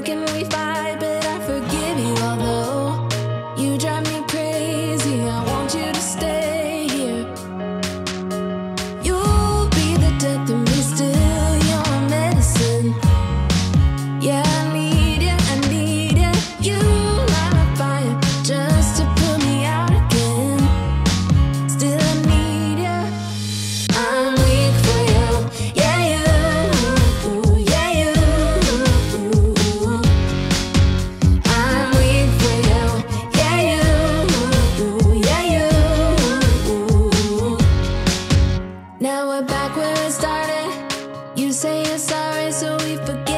joking, we fight, but I forgive you. Although you drive me crazy, I want you to stay here. You'll be the death of me, still your medicine. Yeah, I need you, I need you. You light my fire just to put me out again. Still I need you. I'm weak for you. Yeah, you. Yeah, you. I'm weak for you. Yeah, you. Yeah, you. Now we're back where it started. You say you're sorry, so we forget.